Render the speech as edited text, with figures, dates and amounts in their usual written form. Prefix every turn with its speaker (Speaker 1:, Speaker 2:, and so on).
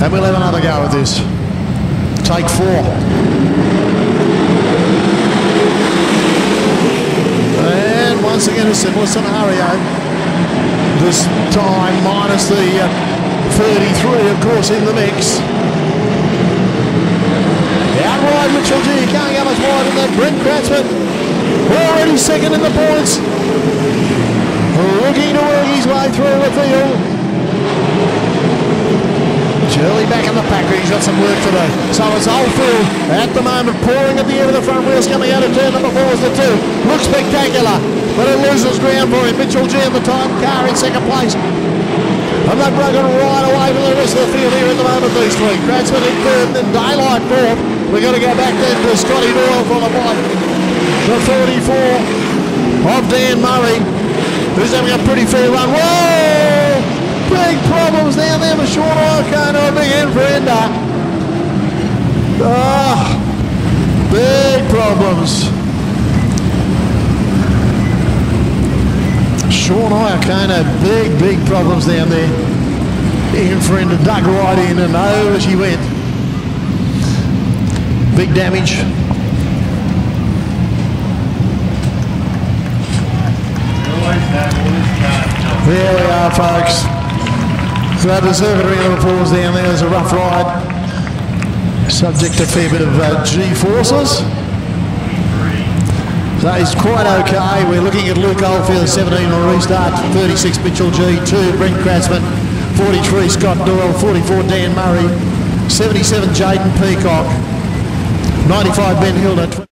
Speaker 1: And we'll have another go at this. Take 4. And once again a similar scenario. This time minus the 33, of course, in the mix. Outright Mitchell G, can't go much wider than that. Brent Kratzmann already second in the points. Looking to work his way through the field. Shirley back in the pack, he's got some work to do. So it's Oldfield at the moment pouring at the end of the front wheels coming out of turn number 4 is the 2. Looks spectacular, but it loses ground for him. Mitchell G in the time car in second place. And they've broken right away from the rest of the field here at the moment, these 3. Kratzmann in third and then Daylight 4th. We've got to go back then to Scotty Doyle for the bike. The 44 of Dan Murray, who's having a pretty fair run. Whoa! Big problems down there for Sean Iacono, a big end for Ender. Big problems. Sean Iacono, big problems down there. In for Ender, dug right in and over she went. Big damage. There we are, folks. So the circuitry of the falls down there is a rough ride, subject to a fair bit of G-forces. So he's quite okay. We're looking at Luke Oldfield, 17 on restart, 36 Mitchell G, 2 Brent Kratzmann, 43 Scott Doyle, 44 Dan Murray, 77 Jaden Peacock, 95 Ben Hilder.